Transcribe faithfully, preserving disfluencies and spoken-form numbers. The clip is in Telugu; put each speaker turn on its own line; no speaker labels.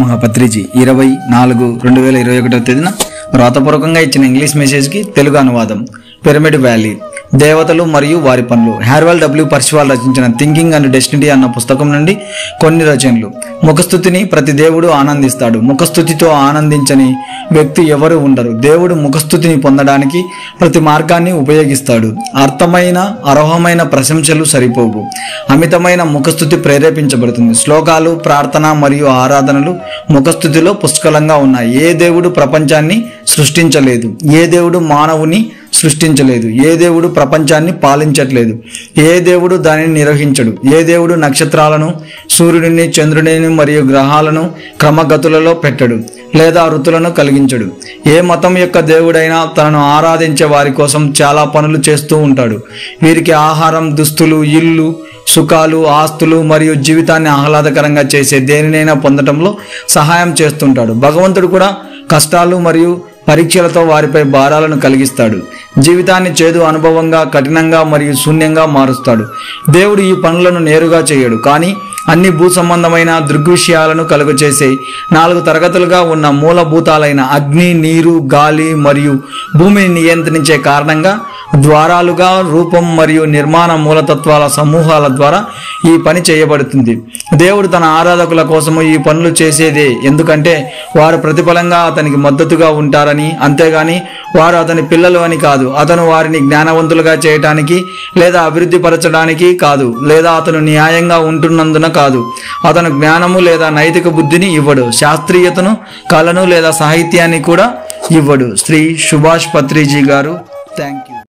పితామహ పత్రిజీ ఇరవై నాలుగు రెండు వేల ఇరవై ఒకటో తేదీన వ్రాతపూర్వకంగా ఇచ్చిన ఇంగ్లీష్ మెసేజ్కి తెలుగు అనువాదం. పిరమిడ్ వ్యాలీ, దేవతలు మరియు వారి పనులు. హ్యార్వెల్ డబ్ల్యూ పర్సివాల్ రచించిన థింకింగ్ అండ్ డెస్టినీ అన్న పుస్తకం నుండి కొన్ని రచనలు. ముఖస్థుతిని ప్రతి దేవుడు ఆనందిస్తాడు. ముఖస్థుతితో ఆనందించని వ్యక్తి ఎవరు ఉండరు. దేవుడు ముఖస్థుతిని పొందడానికి ప్రతి మార్గాన్ని ఉపయోగిస్తాడు. అర్థమైన అర్హమైన ప్రశంసలు సరిపోవు. అమితమైన ముఖస్థుతి ప్రేరేపించబడుతుంది. శ్లోకాలు, ప్రార్థన మరియు ఆరాధనలు ముఖస్థుతిలో పుష్కలంగా ఉన్నాయి. ఏ దేవుడు ప్రపంచాన్ని సృష్టించలేదు. ఏ దేవుడు మానవుని సృష్టించలేదు. ఏ దేవుడు ప్రపంచాన్ని పాలించట్లేదు. ఏ దేవుడు దానిని నిర్వహించడు. ఏ దేవుడు నక్షత్రాలను, సూర్యుడిని, చంద్రుడిని మరియు గ్రహాలను క్రమగతులలో పెట్టడు లేదా ఋతులను కలిగించడు. ఏ మతం యొక్క దేవుడైనా తనను ఆరాధించే వారి కోసం చాలా పనులు చేస్తూ ఉంటాడు. వీరికి ఆహారం, దుస్తులు, ఇల్లు, సుఖాలు, ఆస్తులు మరియు జీవితాన్ని ఆహ్లాదకరంగా చేసే దేనినైనా పొందడంలో సహాయం చేస్తుంటాడు. భగవంతుడు కూడా కష్టాలు మరియు పరీక్షలతో వారిపై భారాలను కలిగిస్తాడు. జీవితాన్ని చేదు అనుభవంగా, కఠినంగా మరియు శూన్యంగా మారుస్తాడు. దేవుడు ఈ పనులను నేరుగా చేయడు, కానీ అన్ని భూ సంబంధమైన దృగ్విషయాలను కలుగచేసే నాలుగు తరగతులుగా ఉన్న మూలభూతాలైన అగ్ని, నీరు, గాలి మరియు భూమిని నియంత్రించే కారణంగా ద్వారాలుగా రూపం మరియు నిర్మాణ మూలతత్వాల సమూహాల ద్వారా ఈ పని చేయబడుతుంది. దేవుడు తన ఆరాధకుల కోసము ఈ పనులు చేసేదే, ఎందుకంటే వారు ప్రతిఫలంగా అతనికి మద్దతుగా ఉంటారని, అంతేగాని వారు అతని పిల్లలు అని కాదు. అతను వారిని జ్ఞానవంతులుగా చేయటానికి లేదా అభివృద్ధి పరచడానికి కాదు, లేదా అతను న్యాయంగా ఉంటున్నందున కాదు. అతను జ్ఞానము లేదా నైతిక బుద్ధిని ఇవ్వడు. శాస్త్రీయతను, కళను లేదా సాహిత్యాన్ని కూడా ఇవ్వడు. శ్రీ సుభాష్ పత్రిజీ గారు. Thank you.